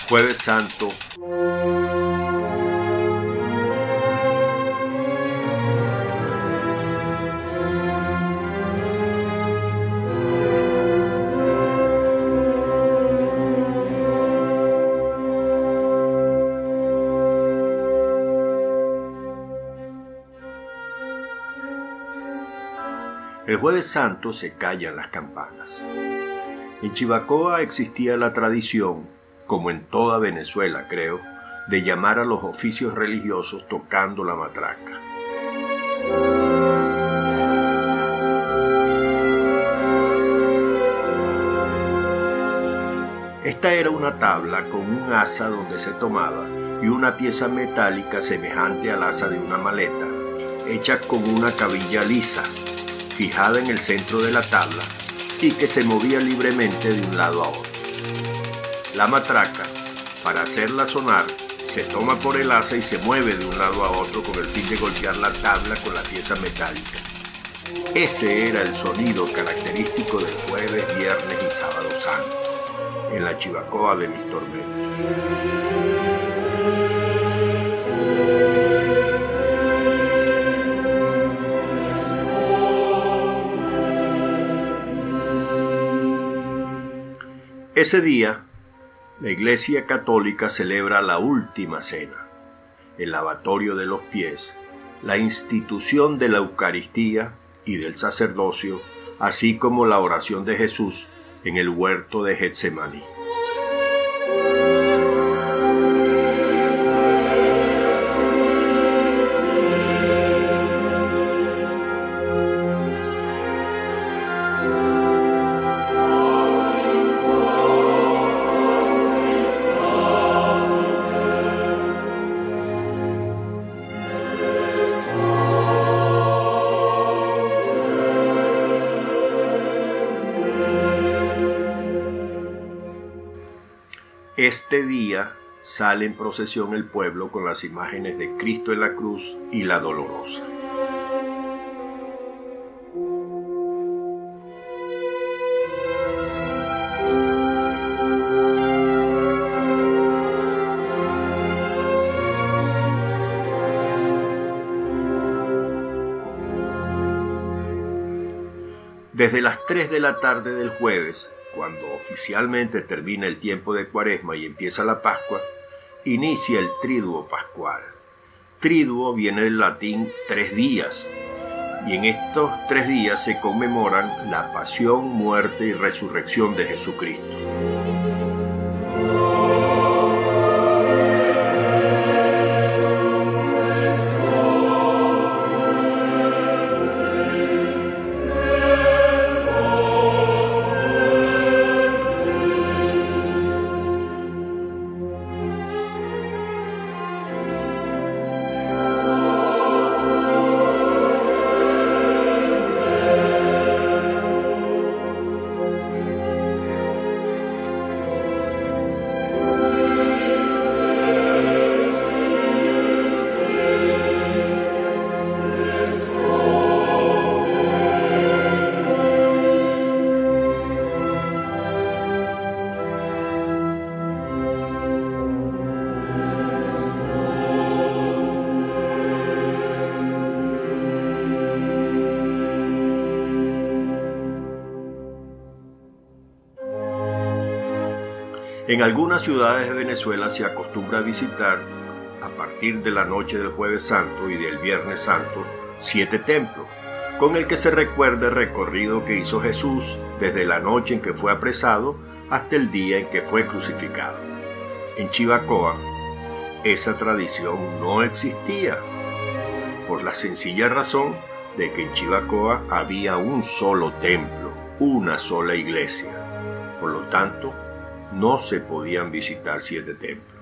Jueves Santo. El Jueves Santo se callan las campanas. En Chivacoa existía la tradición, como en toda Venezuela creo, de llamar a los oficios religiosos tocando la matraca. Esta era una tabla con un asa donde se tomaba y una pieza metálica semejante al asa de una maleta, hecha con una cabilla lisa, fijada en el centro de la tabla y que se movía libremente de un lado a otro. La matraca, para hacerla sonar, se toma por el asa y se mueve de un lado a otro con el fin de golpear la tabla con la pieza metálica. Ese era el sonido característico del jueves, viernes y sábado santo, en la Chivacoa de mis tormentos. Ese día, la Iglesia Católica celebra la última cena, el lavatorio de los pies, la institución de la Eucaristía y del sacerdocio, así como la oración de Jesús en el huerto de Getsemaní. Este día sale en procesión el pueblo con las imágenes de Cristo en la cruz y la Dolorosa. Desde las 3 de la tarde del jueves, cuando oficialmente termina el tiempo de Cuaresma y empieza la Pascua, inicia el Triduo Pascual. Triduo viene del latín 3 días, y en estos 3 días se conmemoran la pasión, muerte y resurrección de Jesucristo. En algunas ciudades de Venezuela se acostumbra a visitar, a partir de la noche del Jueves Santo y del Viernes Santo, 7 templos, con el que se recuerda el recorrido que hizo Jesús desde la noche en que fue apresado hasta el día en que fue crucificado. En Chivacoa, esa tradición no existía, por la sencilla razón de que en Chivacoa había un solo templo, una sola iglesia. Por lo tanto, no se podían visitar 7 templos.